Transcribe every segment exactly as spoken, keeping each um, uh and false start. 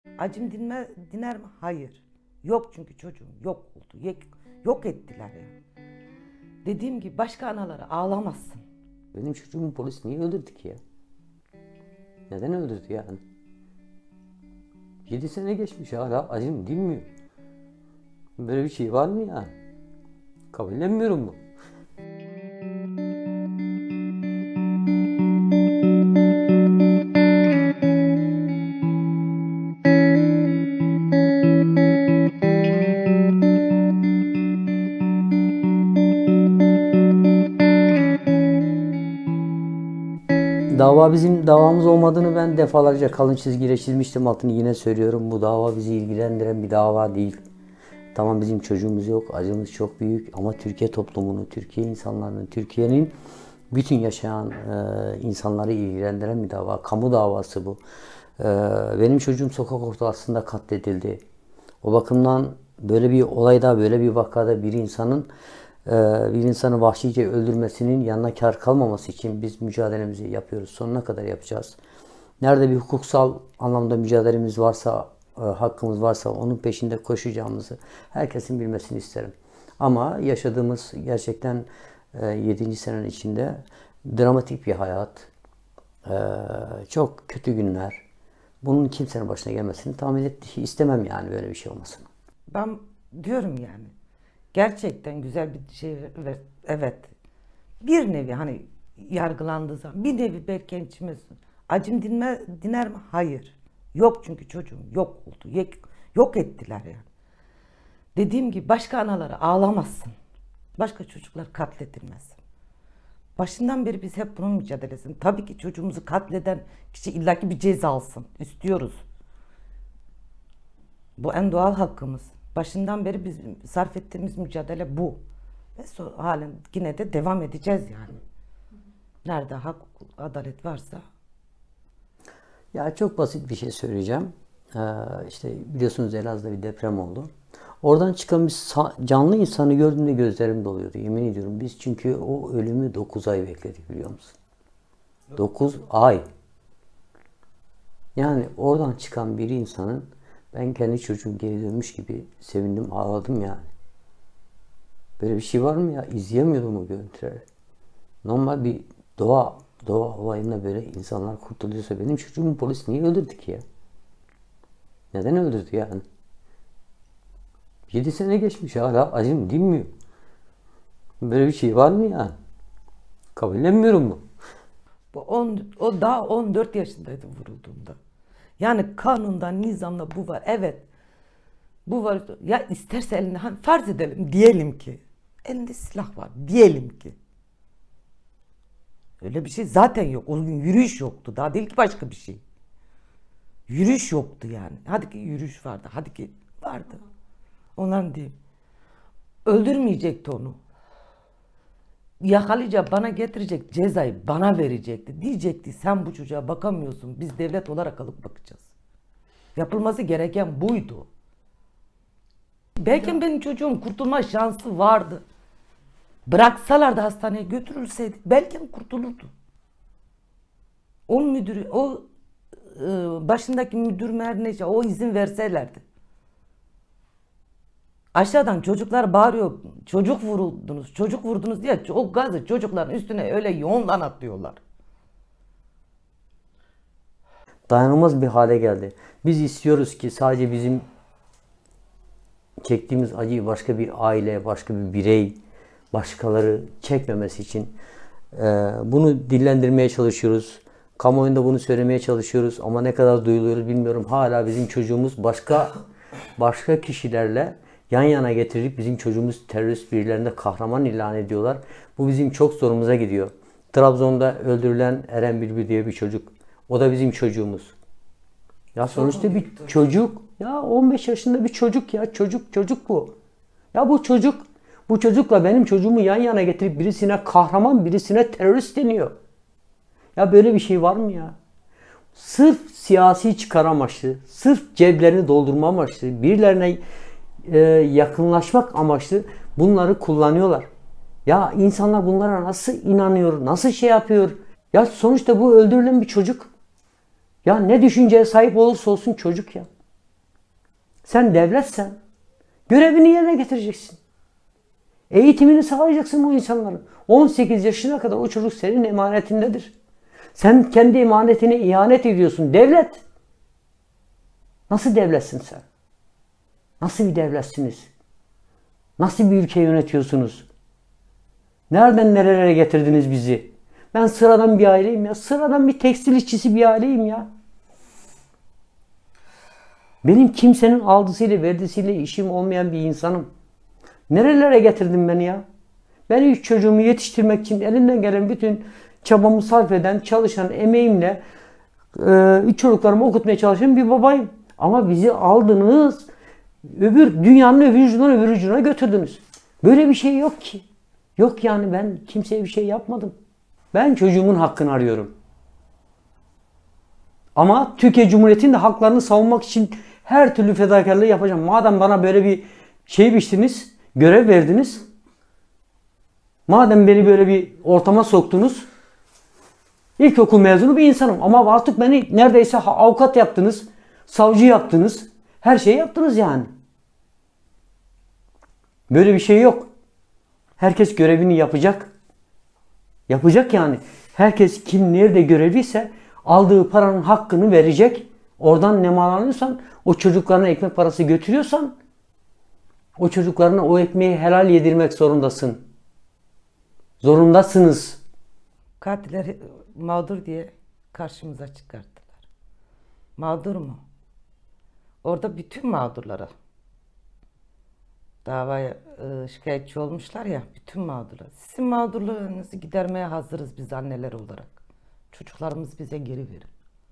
Acım dinme, diner mi? Hayır. Yok çünkü çocuğum yok oldu. Yok, yok ettiler ya. Dediğim gibi başka analara ağlamazsın. Benim çocuğumu polis niye öldürdü ki ya? Neden öldürdü yani? Yedi sene geçmiş hala acım dinmiyor. Böyle bir şey var mı ya? Kabullenmiyorum bu. Dava bizim davamız olmadığını ben defalarca kalın çizgiyle çizmiştim, altını yine söylüyorum. Bu dava bizi ilgilendiren bir dava değil. Tamam, bizim çocuğumuz yok, acımız çok büyük ama Türkiye toplumunu, Türkiye insanlarını, Türkiye'nin bütün yaşayan e, insanları ilgilendiren bir dava. Kamu davası bu. E, benim çocuğum sokak ortasında katledildi. O bakımdan böyle bir olayda, böyle bir vakada bir insanın e, bir insanı vahşice öldürmesinin yanına kar kalmaması için biz mücadelemizi yapıyoruz. Sonuna kadar yapacağız. Nerede bir hukuksal anlamda mücadelemiz varsa, e, hakkımız varsa onun peşinde koşacağımızı herkesin bilmesini isterim. Ama yaşadığımız gerçekten e, yedinci senenin içinde dramatik bir hayat, e, çok kötü günler. Bunun kimsenin başına gelmesini tahmin et, istemem yani böyle bir şey olmasını. Ben diyorum yani. Gerçekten güzel bir şey ve evet. Bir nevi hani yargılandığı zaman bir nevi belki içime acım dinme, diner mi? Hayır. Yok çünkü çocuğum yok oldu. Yok, yok ettiler yani. Dediğim gibi başka analara ağlamazsın. Başka çocuklar katledilmez. Başından beri biz hep bunun mücadelesini. Tabii ki çocuğumuzu katleden kişi illaki bir ceza alsın. İstiyoruz. Bu en doğal hakkımız. Başından beri biz sarf ettiğimiz mücadele bu. Ve so halen yine de devam edeceğiz yani. Nerede hak, hukuk, adalet varsa. Ya çok basit bir şey söyleyeceğim. Ee, işte biliyorsunuz Elazığ'da bir deprem oldu. Oradan çıkan bir canlı insanı gördüğümde gözlerim doluyordu. Yemin ediyorum, biz çünkü o ölümü dokuz ay bekledik, biliyor musun? dokuz ay. Yani oradan çıkan bir insanın, ben kendi çocuğum geri dönmüş gibi sevindim, ağladım yani. Böyle bir şey var mı ya? İzleyemiyordum o görüntüleri. Normal bir doğa doğa olayında böyle insanlar kurtuluyorsa benim çocuğumu polis niye öldürdü ki ya? Neden öldürdü yani? Yedi sene geçmiş hala acım dinmiyor. Böyle bir şey var mı ya? Kabullenmiyorum bu. Bu on, o daha on dört yaşındaydı vurulduğunda. Yani kanunda, nizamda bu var. Evet. Bu var. Ya isterse elinde, hani farz edelim, diyelim ki elinde silah var. Diyelim ki. Öyle bir şey zaten yok. O gün yürüyüş yoktu. Daha değil ki başka bir şey. Yürüyüş yoktu yani. Hadi ki yürüyüş vardı. Hadi ki vardı. Onların değil. Öldürmeyecekti onu. Yakalayacak, bana getirecek cezayı bana verecekti. Diyecekti sen bu çocuğa bakamıyorsun. Biz devlet olarak alıp bakacağız. Yapılması gereken buydu. Belki benim çocuğum kurtulma şansı vardı. Bıraksalardı hastaneye götürülseydi belki kurtulurdu. O müdürü, o e, başındaki müdür mer neyse o izin verselerdi. Aşağıdan çocuklar bağırıyor. Çocuk vuruldunuz, çocuk vurdunuz diye o gazı çocukların üstüne öyle yoğundan atlıyorlar. Dayanılmaz bir hale geldi. Biz istiyoruz ki sadece bizim çektiğimiz acıyı başka bir aile, başka bir birey, başkaları çekmemesi için e, bunu dillendirmeye çalışıyoruz. Kamuoyunda bunu söylemeye çalışıyoruz ama ne kadar duyuluyoruz bilmiyorum. Hala bizim çocuğumuz başka başka kişilerle yan yana getirip bizim çocuğumuz terörist birilerinde kahraman ilan ediyorlar. Bu bizim çok zorumuza gidiyor. Trabzon'da öldürülen Eren Bülbül diye bir çocuk. O da bizim çocuğumuz. Ya sonuçta bir çocuk. Ya on beş yaşında bir çocuk ya. Çocuk çocuk bu. Ya bu çocuk. Bu çocukla benim çocuğumu yan yana getirip birisine kahraman, birisine terörist deniyor. Ya böyle bir şey var mı ya? Sırf siyasi çıkar amaçlı, sırf ceblerini doldurma amaçlı, birilerine e, yakınlaşmak amaçlı bunları kullanıyorlar. Ya insanlar bunlara nasıl inanıyor, nasıl şey yapıyor? Ya sonuçta bu öldürülen bir çocuk. Ya ne düşünceye sahip olursa olsun çocuk ya. Sen devletsen görevini yerine getireceksin. Eğitimini sağlayacaksın o insanların. on sekiz yaşına kadar o çocuk senin emanetindedir. Sen kendi emanetine ihanet ediyorsun. Devlet. Nasıl devletsin sen? Nasıl bir devletsiniz? Nasıl bir ülke yönetiyorsunuz? Nereden nerelere getirdiniz bizi? Ben sıradan bir aileyim ya. Sıradan bir tekstil işçisi bir aileyim ya. Benim kimsenin aldısıyla verdisiyle işim olmayan bir insanım. Nerelere getirdim beni ya? Ben üç çocuğumu yetiştirmek için elimden gelen bütün çabamı sarf eden, çalışan, emeğimle e, üç çocuklarımı okutmaya çalışan bir babayım. Ama bizi aldınız, öbür dünyanın öbür ucundan öbür ucuna götürdünüz. Böyle bir şey yok ki. Yok yani, ben kimseye bir şey yapmadım. Ben çocuğumun hakkını arıyorum. Ama Türkiye Cumhuriyeti'nin de haklarını savunmak için her türlü fedakarlığı yapacağım. Madem bana böyle bir şey biçtiniz, görev verdiniz. Madem beni böyle bir ortama soktunuz. İlkokul mezunu bir insanım ama artık beni neredeyse avukat yaptınız, savcı yaptınız. Her şeyi yaptınız yani. Böyle bir şey yok. Herkes görevini yapacak. Yapacak yani. Herkes kim nerede görevliyse aldığı paranın hakkını verecek. Oradan nemalanıyorsan, o çocuklarına ekmek parası götürüyorsan, o çocuklarına o ekmeği helal yedirmek zorundasın. Zorundasınız. Katiller mağdur diye karşımıza çıkarttılar. Mağdur mu? Orada bütün mağdurlara davaya e, şikayetçi olmuşlar ya, bütün mağdurlar. Sizin mağdurluğunuzu gidermeye hazırız biz anneler olarak. Çocuklarımız bize geri verin.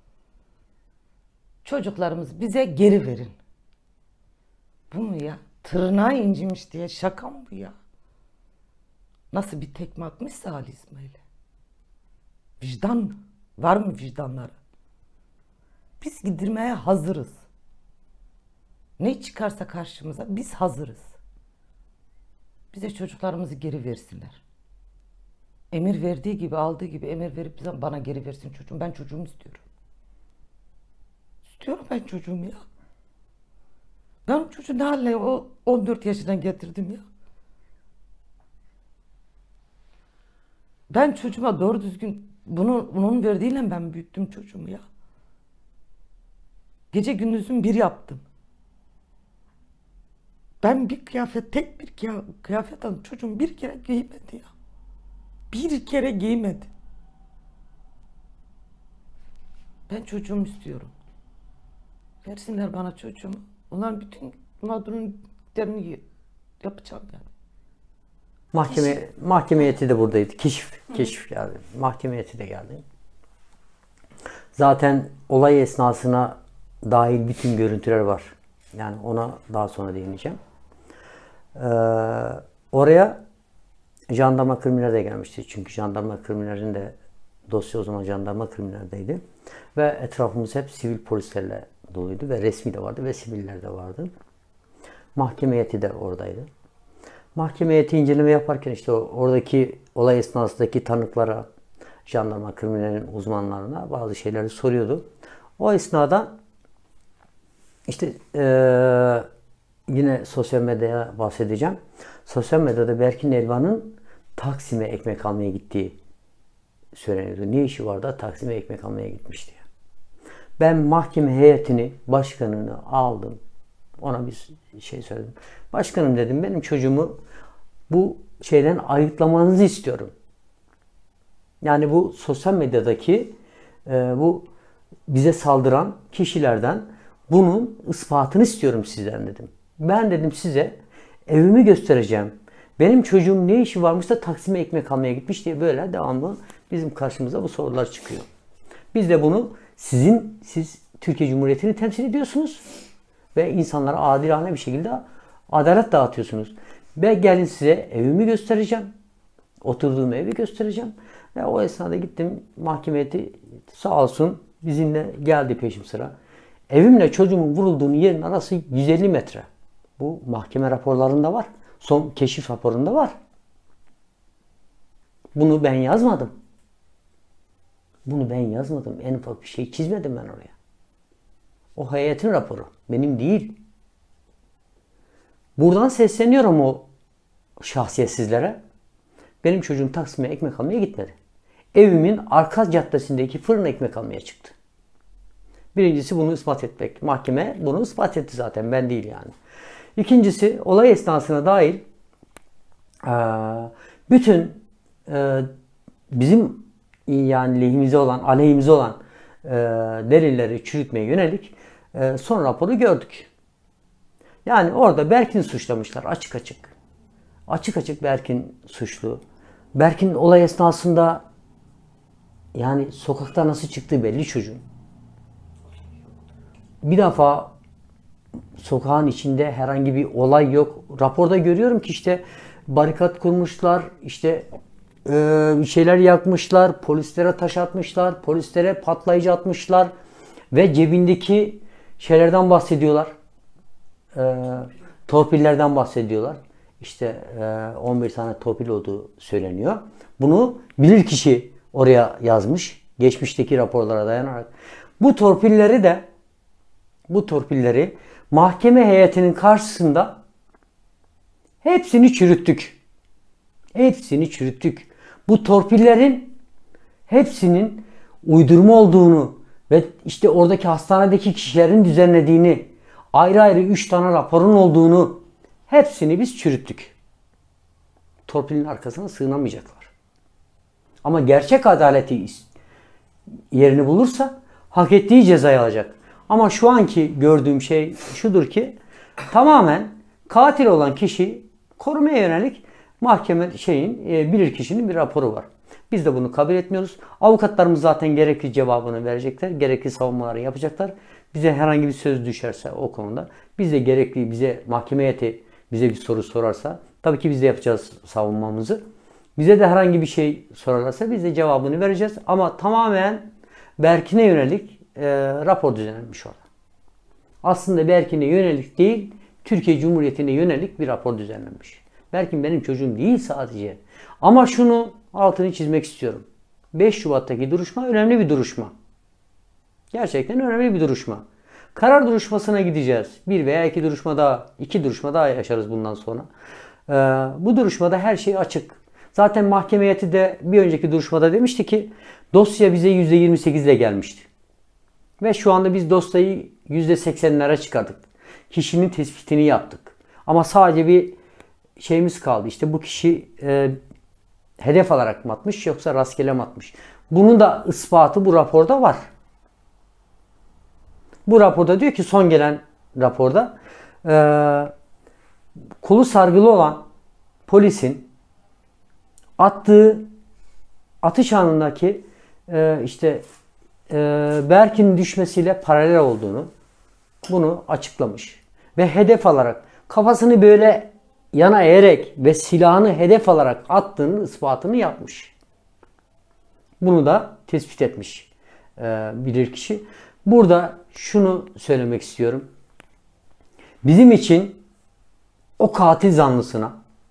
Çocuklarımız bize geri verin. Bu mu ya? Tırnağı incimiş diye şaka mı bu ya? Nasıl bir tekme atmışsa Ali İsmail'e. Vicdan mı? Var mı vicdanları? Biz gidirmeye hazırız. Ne çıkarsa karşımıza biz hazırız. Bize çocuklarımızı geri versinler. Emir verdiği gibi, aldığı gibi emir verip bize, bana geri versin çocuğum. Ben çocuğumu istiyorum. İstiyorum ben çocuğumu ya. Ben o çocuğu ne haline o on dört yaşından getirdim ya. Ben çocuğuma doğru düzgün bunu, bunun verdiğiyle ben büyüttüm çocuğumu ya. Gece gündüzün bir yaptım. Ben bir kıyafet, tek bir kıyafet aldım. Çocuğum bir kere giymedi ya. Bir kere giymedi. Ben çocuğumu istiyorum. Versinler bana çocuğumu. Onların bütün mağduriyetlerini yapacağım yani. Mahkeme, Keşif. mahkeme heyeti de buradaydı. Keşif, keşif geldi. Mahkeme heyeti de geldi. Zaten olay esnasına dahil bütün görüntüler var. Yani ona daha sonra değineceğim. Ee, oraya jandarma kriminal de gelmişti. Çünkü jandarma kriminalin de dosya o zaman jandarma kriminaldeydi. Ve etrafımız hep sivil polislerle doluydu ve resmi de vardı ve siviller de vardı. Mahkeme heyeti de oradaydı. Mahkeme heyeti inceleme yaparken işte oradaki olay esnasındaki tanıklara, jandarma kriminalin uzmanlarına bazı şeyleri soruyordu. O esnada işte ee, yine sosyal medyaya bahsedeceğim. Sosyal medyada Berkin Elvan'ın Taksim'e ekmek almaya gittiği söyleniyordu. Ne işi var da Taksim'e ekmek almaya gitmişti. Ben mahkeme heyetini, başkanını aldım. Ona bir şey söyledim. Başkanım dedim, benim çocuğumu bu şeyden ayıklamanızı istiyorum. Yani bu sosyal medyadaki e, bu bize saldıran kişilerden bunun ispatını istiyorum sizden dedim. Ben dedim size evimi göstereceğim. Benim çocuğum ne işi varmış da Taksim'e ekmek almaya gitmiş diye böyle devamlı bizim karşımıza bu sorular çıkıyor. Biz de bunu sizin, siz Türkiye Cumhuriyeti'ni temsil ediyorsunuz ve insanlara adilane bir şekilde adalet dağıtıyorsunuz. Ve gelin size evimi göstereceğim. Oturduğum evi göstereceğim. Ve o esnada gittim mahkemeye, sağ olsun bizimle geldi peşim sıra. Evimle çocuğumun vurulduğu yerin arası yüz elli metre. Bu mahkeme raporlarında var. Son keşif raporunda var. Bunu ben yazmadım. Bunu ben yazmadım. En ufak bir şey çizmedim ben oraya. O heyetin raporu. Benim değil. Buradan sesleniyorum o şahsiyetsizlere. Benim çocuğum Taksim'e ekmek almaya gitmedi. Evimin arka caddesindeki fırın ekmek almaya çıktı. Birincisi bunu ispat etmek. Mahkeme bunu ispat etti zaten. Ben değil yani. İkincisi olay esnasına dahil bütün bizim yani lehimize olan, aleyhimize olan delilleri çürütmeye yönelik son raporu gördük. Yani orada Berkin'i suçlamışlar açık açık. Açık açık Berkin suçlu. Berkin olay esnasında yani sokakta nasıl çıktığı belli çocuğun. Bir defa sokağın içinde herhangi bir olay yok. Raporda görüyorum ki işte barikat kurmuşlar, işte e, bir şeyler yakmışlar, polislere taş atmışlar, polislere patlayıcı atmışlar ve cebindeki şeylerden bahsediyorlar. E, torpillerden bahsediyorlar. İşte e, on bir tane torpil olduğu söyleniyor. Bunu bilirkişi oraya yazmış. Geçmişteki raporlara dayanarak. Bu torpilleri de bu torpilleri mahkeme heyetinin karşısında hepsini çürüttük. Hepsini çürüttük. Bu torpillerin hepsinin uydurma olduğunu ve işte oradaki hastanedeki kişilerin düzenlediğini, ayrı ayrı üç tane raporun olduğunu hepsini biz çürüttük. Torpilin arkasına sığınamayacaklar. Ama gerçek adaleti yerini bulursa hak ettiği cezayı alacak. Ama şu anki gördüğüm şey şudur ki tamamen katil olan kişi korumaya yönelik mahkeme şeyin e, bilirkişinin bir raporu var. Biz de bunu kabul etmiyoruz. Avukatlarımız zaten gerekli cevabını verecekler. Gerekli savunmaları yapacaklar. Bize herhangi bir söz düşerse o konuda biz de gerekli bize mahkeme heyeti bize bir soru sorarsa tabii ki biz de yapacağız savunmamızı. Bize de herhangi bir şey sorarlarsa biz de cevabını vereceğiz. Ama tamamen Berkin'e yönelik e, rapor düzenlenmiş orada. Aslında Berkin'e yönelik değil, Türkiye Cumhuriyeti'ne yönelik bir rapor düzenlenmiş. Berkin benim çocuğum değil sadece. Ama şunu altını çizmek istiyorum. beş Şubat'taki duruşma önemli bir duruşma. Gerçekten önemli bir duruşma. Karar duruşmasına gideceğiz. Bir veya iki duruşma daha, iki duruşma daha yaşarız bundan sonra. Ee, bu duruşmada her şey açık. Zaten mahkeme heyeti de bir önceki duruşmada demişti ki dosya bize yüzde yirmi sekiz ile gelmişti. Ve şu anda biz dosyayı yüzde seksenlere çıkardık. Kişinin tespitini yaptık. Ama sadece bir şeyimiz kaldı. İşte bu kişi e, hedef alarak mı atmış yoksa rastgele mi atmış? Bunun da ispatı bu raporda var. Bu raporda diyor ki son gelen raporda e, kolu sargılı olan polisin attığı atış anındaki e, işte e, Berkin'in düşmesiyle paralel olduğunu bunu açıklamış. Ve hedef alarak kafasını böyle yana eğerek ve silahını hedef alarak attığının ispatını yapmış. Bunu da tespit etmiş e, bilirkişi. Burada şunu söylemek istiyorum. Bizim için o katil zanlısına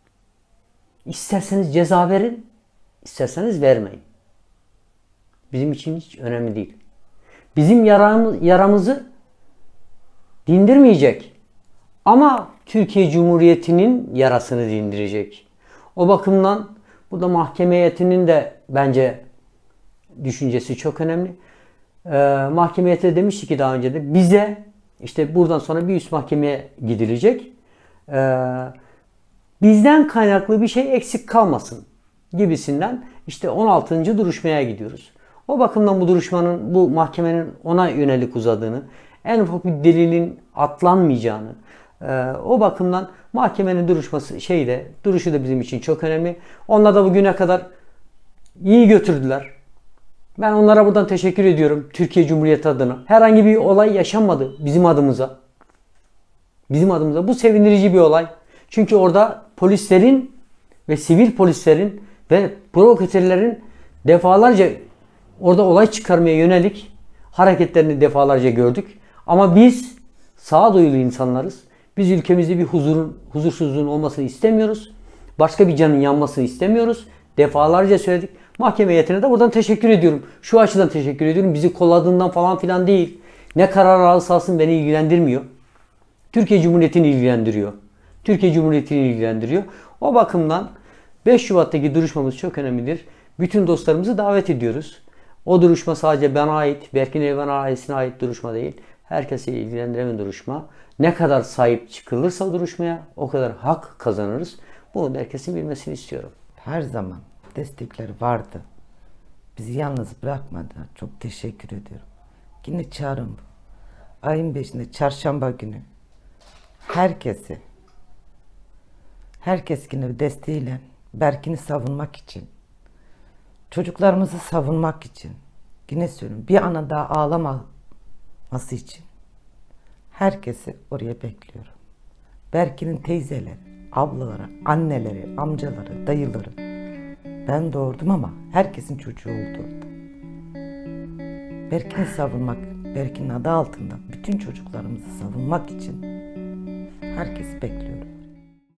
isterseniz ceza verin, isterseniz vermeyin. Bizim için hiç önemli değil. Bizim yaramız, yaramızı dindirmeyecek. Ama Türkiye Cumhuriyeti'nin yarasını dindirecek. O bakımdan bu da mahkeme heyetinin de bence düşüncesi çok önemli. Ee, mahkeme heyeti de demişti ki daha önce de bize işte buradan sonra bir üst mahkemeye gidilecek. Ee, bizden kaynaklı bir şey eksik kalmasın gibisinden işte on altıncı duruşmaya gidiyoruz. O bakımdan bu duruşmanın, bu mahkemenin ona yönelik uzadığını, en ufak bir delilin atlanmayacağını, e, o bakımdan mahkemenin duruşması şeyde, duruşu da bizim için çok önemli. Onlar da bugüne kadar iyi götürdüler. Ben onlara buradan teşekkür ediyorum Türkiye Cumhuriyeti adına. Herhangi bir olay yaşanmadı bizim adımıza. Bizim adımıza. Bu sevindirici bir olay. Çünkü orada polislerin ve sivil polislerin ve provokatörlerin defalarca orada olay çıkarmaya yönelik hareketlerini defalarca gördük. Ama biz sağduyulu insanlarız. Biz ülkemizde bir huzurun, huzursuzluğun olmasını istemiyoruz. Başka bir canın yanmasını istemiyoruz. Defalarca söyledik. Mahkeme heyetine de buradan teşekkür ediyorum. Şu açıdan teşekkür ediyorum. Bizi kolladığından falan filan değil. Ne karar alırsa alsın beni ilgilendirmiyor. Türkiye Cumhuriyeti'ni ilgilendiriyor. Türkiye Cumhuriyeti'ni ilgilendiriyor. O bakımdan beş Şubat'taki duruşmamız çok önemlidir. Bütün dostlarımızı davet ediyoruz. O duruşma sadece bana ait, Berkin Elvan ailesine ait duruşma değil. Herkesi ilgilendiren bir duruşma. Ne kadar sahip çıkılırsa o duruşmaya o kadar hak kazanırız. Bunu da herkesin bilmesini istiyorum. Her zaman destekleri vardı. Bizi yalnız bırakmadılar. Çok teşekkür ediyorum. Yine çağrım bu. Ayın beşinde çarşamba günü herkesi herkes yine desteğiyle Berkin'i savunmak için, çocuklarımızı savunmak için, yine söylüyorum, bir ana daha ağlamaması için herkesi oraya bekliyorum. Berkin'in teyzeleri, ablaları, anneleri, amcaları, dayıları. Ben doğurdum ama herkesin çocuğu oldu orada. Berkin'i savunmak, Berkin'in adı altında bütün çocuklarımızı savunmak için herkesi bekliyorum.